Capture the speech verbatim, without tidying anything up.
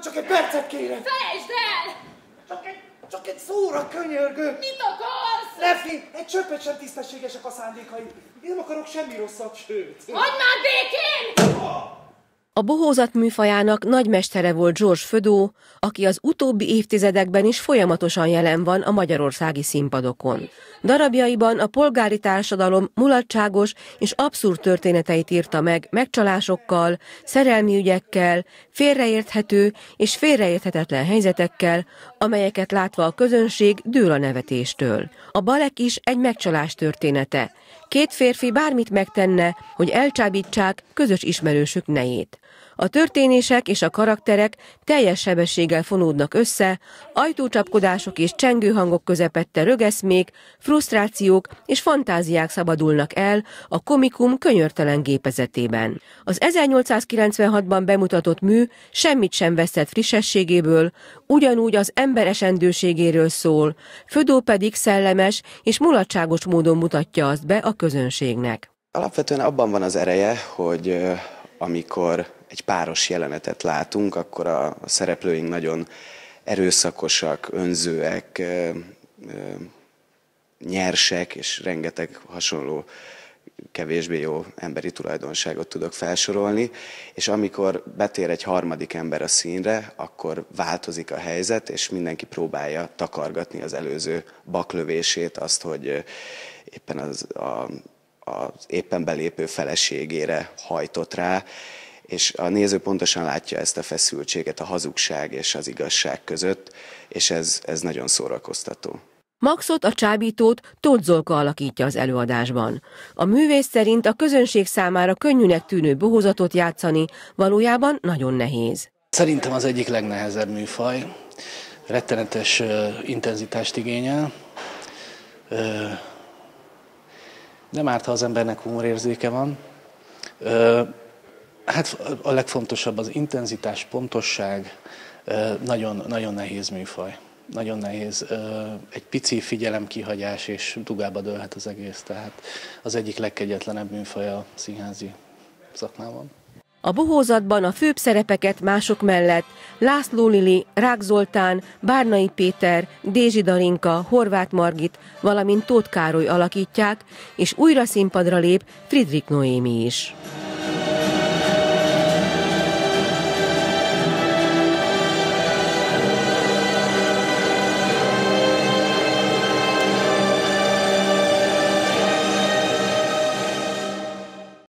csak egy percet kérek! Felejtsd el! Csak egy, csak egy szóra, könyörgő! Mit akarsz? Lefin, egy csöppet sem tisztességesek a szándékai. Én nem akarok semmi rosszat, sőt. Hagyd már békén! A bohózat műfajának nagymestere volt George Feydeau, aki az utóbbi évtizedekben is folyamatosan jelen van a magyarországi színpadokon. Darabjaiban a polgári társadalom mulatságos és abszurd történeteit írta meg megcsalásokkal, szerelmi ügyekkel, félreérthető és félreérthetetlen helyzetekkel, amelyeket látva a közönség dől a nevetéstől. A Balek is egy megcsalás története. Két férfi bármit megtenne, hogy elcsábítsák közös ismerősük nejét. A történések és a karakterek teljes sebességgel fonódnak össze, ajtócsapkodások és csengőhangok közepette rögeszmék, frusztrációk és fantáziák szabadulnak el a komikum könyörtelen gépezetében. Az ezernyolcszázkilencvenhatban bemutatott mű semmit sem vesztett frissességéből, ugyanúgy az ember esendőségéről szól, Feydeau pedig szellemes és mulatságos módon mutatja azt be a közönségnek. Alapvetően abban van az ereje, hogy amikor egy páros jelenetet látunk, akkor a szereplőink nagyon erőszakosak, önzőek, nyersek, és rengeteg hasonló kevésbé jó emberi tulajdonságot tudok felsorolni, és amikor betér egy harmadik ember a színre, akkor változik a helyzet, és mindenki próbálja takargatni az előző baklövését, azt, hogy éppen az, a, az éppen belépő feleségére hajtott rá, és a néző pontosan látja ezt a feszültséget a hazugság és az igazság között, és ez, ez nagyon szórakoztató. Maxot, a csábítót Tóth Zolka alakítja az előadásban. A művész szerint a közönség számára könnyűnek tűnő bohózatot játszani valójában nagyon nehéz. Szerintem az egyik legnehezebb műfaj. Rettenetes uh, intenzitást igényel. Uh, nem árt, ha az embernek humorérzéke van. Uh, hát a legfontosabb az intenzitás, pontosság, uh, nagyon, nagyon nehéz műfaj. Nagyon nehéz. Egy pici figyelemkihagyás, és dugába dőlhet az egész. Tehát az egyik legkegyetlenebb műfaj a színházi szakmában. A bohózatban a főbb szerepeket mások mellett László Lili, Rák Zoltán, Bárnai Péter, Dézsi Darinka, Horváth Margit, valamint Tóth Károly alakítják, és újra színpadra lép Friedrich Noémi is.